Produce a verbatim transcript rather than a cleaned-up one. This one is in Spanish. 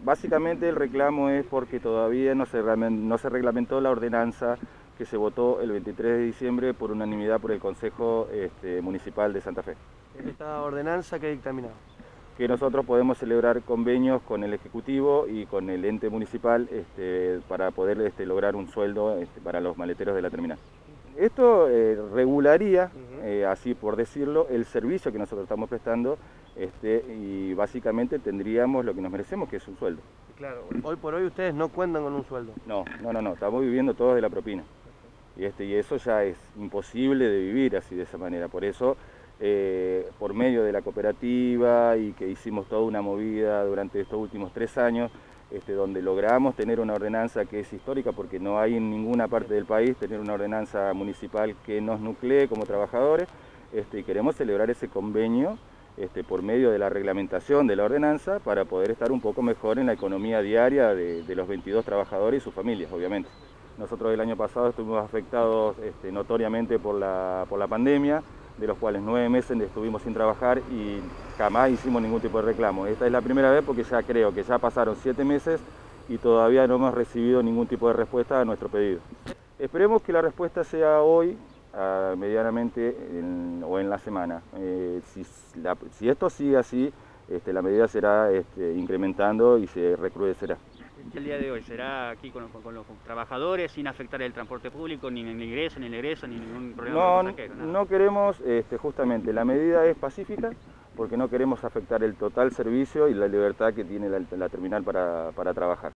Básicamente el reclamo es porque todavía no se, no se reglamentó la ordenanza que se votó el veintitrés de diciembre por unanimidad por el Consejo este, Municipal de Santa Fe. ¿Esta ordenanza qué dictaminaba? Que nosotros podemos celebrar convenios con el Ejecutivo y con el ente municipal este, para poder este, lograr un sueldo este, para los maleteros de la terminal. Esto eh, regularía, eh, así por decirlo, el servicio que nosotros estamos prestando este, y básicamente tendríamos lo que nos merecemos, que es un sueldo. Claro, hoy por hoy ustedes no cuentan con un sueldo. No, no, no, no, estamos viviendo todos de la propina. Y, este, y eso ya es imposible de vivir así de esa manera. Por eso, eh, por medio de la cooperativa y que hicimos toda una movida durante estos últimos tres años, Este, donde logramos tener una ordenanza que es histórica porque no hay en ninguna parte del país tener una ordenanza municipal que nos nuclee como trabajadores, este, y queremos celebrar ese convenio este, por medio de la reglamentación de la ordenanza para poder estar un poco mejor en la economía diaria de, de los veintidós trabajadores y sus familias, obviamente. Nosotros el año pasado estuvimos afectados este, notoriamente por la, por la pandemia, de los cuales nueve meses estuvimos sin trabajar y jamás hicimos ningún tipo de reclamo. Esta es la primera vez porque ya creo que ya pasaron siete meses y todavía no hemos recibido ningún tipo de respuesta a nuestro pedido. Esperemos que la respuesta sea hoy, uh, medianamente, en, o en la semana. Eh, si, la, si esto sigue así, este, la medida será este, incrementando y se recrudecerá. El día de hoy será aquí con, con, con los trabajadores sin afectar el transporte público, ni el ingreso, ni el egreso, ni ningún problema no, con los pasajeros. No, no queremos, este, justamente, la medida es pacífica porque no queremos afectar el total servicio y la libertad que tiene la, la terminal para, para trabajar.